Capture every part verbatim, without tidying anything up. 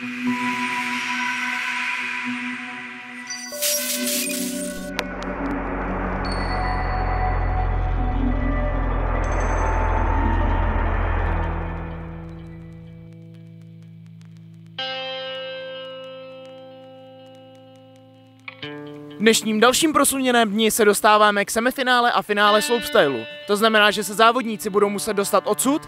V dnešním dalším prosuněném dni se dostáváme k semifinále a finále Slopestylu. To znamená, že se závodníci budou muset dostat odsud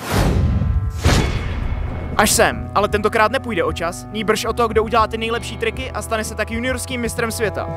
až sem, ale tentokrát nepůjde o čas, nýbrž o to, kdo udělá ty nejlepší triky a stane se tak juniorským mistrem světa.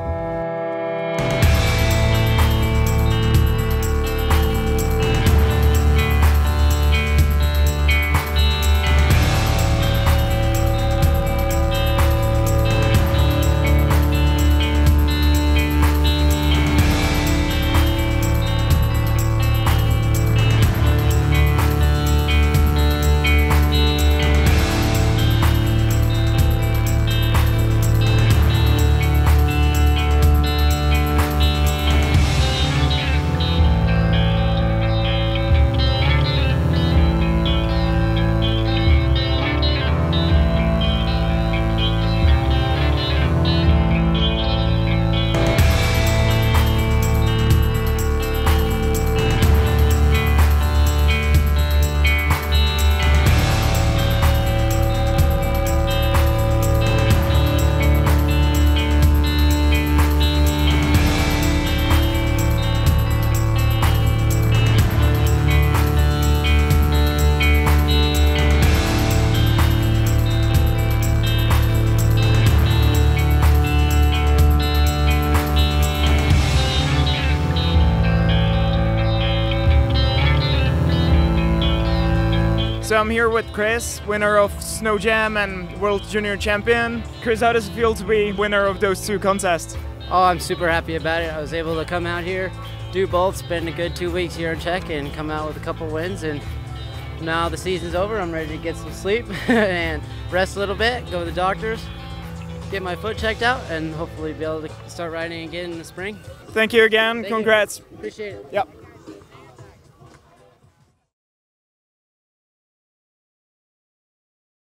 So I'm here with Chris, winner of Snow Jam and World Junior Champion. Chris, how does it feel to be winner of those two contests? Oh, I'm super happy about it. I was able to come out here, do both, spend a good two weeks here in Czech and come out with a couple wins. And now the season's over, I'm ready to get some sleep and rest a little bit, go to the doctors, get my foot checked out, and hopefully be able to start riding again in the spring. Thank you again, Thank congrats. You. Appreciate it. Yep.